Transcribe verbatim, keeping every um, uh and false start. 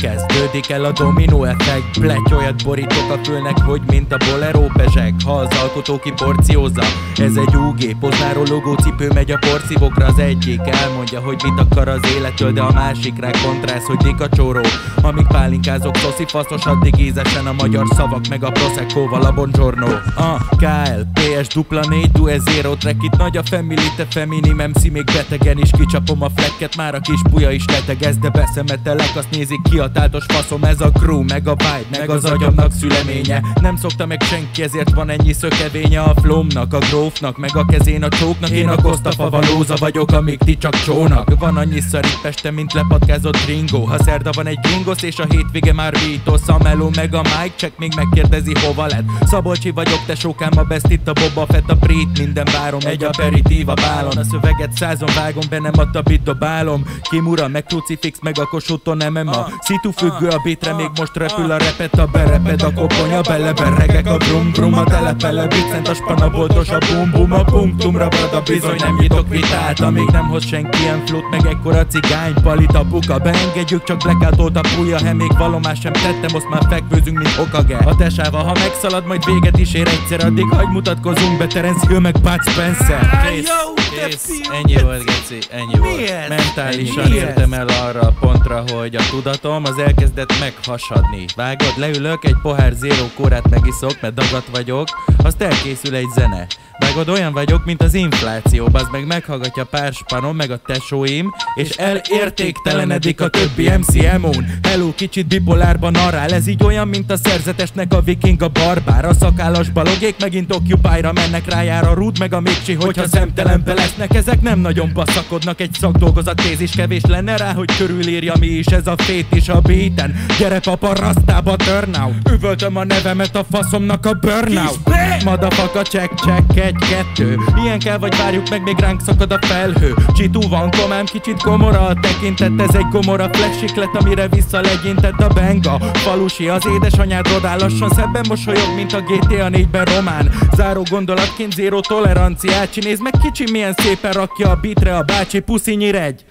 kezdődik el a dominó effekt. Pletty olyat borítok a fülnek, hogy mint a bolero pezsek. Ha az alkotó kiporciózza, ez egy ú gé. Poznáról logócipő megy a porszívókra, az egyik elmondja, hogy mit akar az élettől, de a másik rá kontrász, hogy dikacsóró. Amíg pálinkázok szoszi faszos, addig ízesen a magyar szavak meg a Proseccoval a Buongiorno. A ká el, pé es dupla négy, due zero track, itt nagy a family, te feminim em cé, még betegen is kicsapom a flekket, már a kis buja is letegez, de beszemetelek, azt nézik ki a táltos faszom, ez a crew, meg a vibe, meg az agyamnak szüleménye. Nem szokta meg senki, ezért van ennyi szökevénye a flowmnak, a grófnak, meg a kezén a csóknak. Én a Kosztafa valóza vagyok, amíg ti csak csónak. Van annyi szar itt Pesten, mint lepatkázott gringo. Ha szerda van egy gringosz, és a hétvége már vítosz. A meló meg a mic check, még megkérdezi hova lett. Szabolcsi vagyok, tesókám, a best itt a Boba Fett, a Brit, minden várom, egy aperitív a bálon. A szöveget százon vágom, be nem adta bit dobálom. Kimura, meg Crucifix, meg a Kossuthon em em á. Szitu függő a beatre, még most repül a repet, a bereped a koponya, beleberregek a brum brum, a telepele Vincent, a spanaboltos, a bum bum, a punktumra vad a bizony, nem nyitok vitát, amíg nem hoz senki ilyen flót, meg ekkora cigány palit a buka. Beengedjük, csak blackout a púja, he még valomás sem tettem, most már fekvőzünk, mint Hokage. A tesával, ha megszalad, majd véget is ér egyszer, addig hagy mutatkozunk be, Terence Hill meg Bud Spencer. Kész, kész, ennyi volt, geci, ennyi volt. Mentálisan értem el arra a pontra, hogy a tudatom az elkezdett meghasadni. Vágod, leülök, egy pohár zero kórát megiszok, mert dagat vagyok, azt elkészül egy zene. Vágod, olyan vagyok, mint az infláció, bazd meg, meghallgatja pár spanom, meg a tesóim, és elértéktelenedik a többi em cé em ó-n. Hello, kicsit bipolárban narrál, ez így olyan, mint a szerzetesnek a viking a barbár. A szakállas balogék megint Occupy-ra mennek, rájár a Rúd meg a Mikcsi, hogyha szemtelenbe lesznek. Ezek nem nagyon passzakodnak, egy szakdolgozat tézis kevés lenne rá, hogy körülírja mi is ez a fét is a beaten. Gyere papa, rasztába turnout, üvöltöm a nevemet a faszomnak a burnout. Madafaka, check check, egy kettő, ilyen kell vagy várjuk meg, még ránk szakad a felhő. Csitú van komám, kicsit komora a tekintet, ez egy gomora flashiklet, amire visszalegyintett a benga. Falusi, az édesanyád rodál, lassan szebben mosolyog, mint a gé té á négyben román. Záró gondolatként zéró toleranciát, nézd meg kicsi milyen szépen rakja a beatre a bácsi, puszi nyiregy.